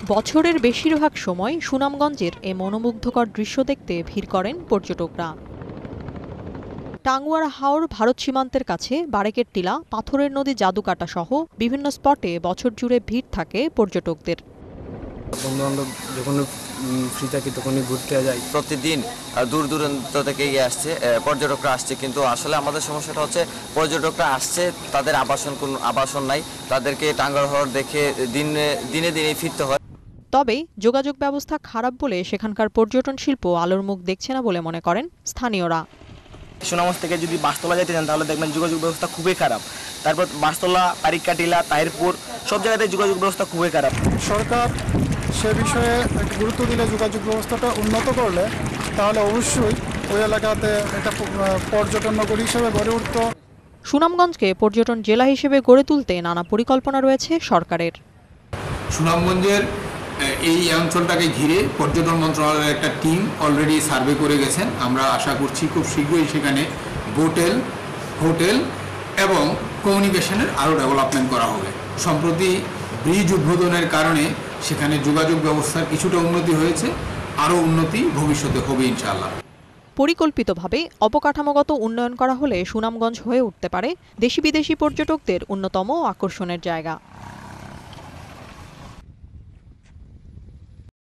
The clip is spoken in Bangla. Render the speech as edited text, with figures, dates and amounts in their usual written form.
বছরের বেশিরভাগ সময় সুনামগঞ্জের এই মনোমুগ্ধকর দৃশ্য দেখতে ভিড় করেন পর্যটকরা। টাঙ্গুয়ার হাওর ভারত সীমান্তের কাছে বারেকের টিলা, পাথরের নদী জাদুকাটা সহ বিভিন্ন স্পটে বছর জুড়ে ভিড় থাকে পর্যটকদের। বন্ধু-বান্ধব যখন ফ্রি থাকি তখনই ঘুরতে যাই। প্রতিদিন দূর দূরান্ত থেকে আসছে পর্যটকরা আসছে, কিন্তু আসলে আমাদের সমস্যাটা হচ্ছে পর্যটকরা আসছে, তাদের আবাসন নাই, তাদেরকে টাঙ্গুয়ার হাওর দেখে দিনে দিনে ফিরতে হয়। তবে যোগাযোগ ব্যবস্থা খারাপ বলে সেখানকার পর্যটন শিল্প আলোর মুখ দেখছে না বলে মনে করেন স্থানীয়রা। সুনামগঞ্জ থেকে যদি বাসতলা যেতে চান তাহলে দেখবেন যোগাযোগ ব্যবস্থা খুবই খারাপ। তারপর বাসতলা, পারিকাটিলা, তাহিরপুর সব জায়গাতে যোগাযোগ ব্যবস্থা খুবই খারাপ। সরকার সে বিষয়ে একটু গুরুত্ব দিলে, যোগাযোগ ব্যবস্থাটা উন্নত করলে তাহলে অবশ্যই ওই এলাকাতে একটা পর্যটন নগরী হিসেবে গড়ে উঠত। সুনামগঞ্জকে পর্যটন জেলা হিসেবে গড়ে তুলতে নানা পরিকল্পনা রয়েছে সরকারের। সুনামগঞ্জের এই অঞ্চলটাকে ঘিরে পর্যটন মন্ত্রণালয়ের একটা টিম অলরেডি সার্ভে করে গেছেন। আমরা আশা করছি খুব শীঘ্রই সেখানে হোটেল এবং কমিউনিকেশনের আরও ডেভেলপমেন্ট করা হবে। সম্প্রতি ব্রিজ উদ্বোধনের কারণে সেখানে যোগাযোগ ব্যবস্থার কিছুটা উন্নতি হয়েছে, আরও উন্নতি ভবিষ্যতে হবে ইনশাআল্লাহ। পরিকল্পিতভাবে অবকাঠামোগত উন্নয়ন করা হলে সুনামগঞ্জ হয়ে উঠতে পারে দেশি বিদেশি পর্যটকদের অন্যতম আকর্ষণের জায়গা।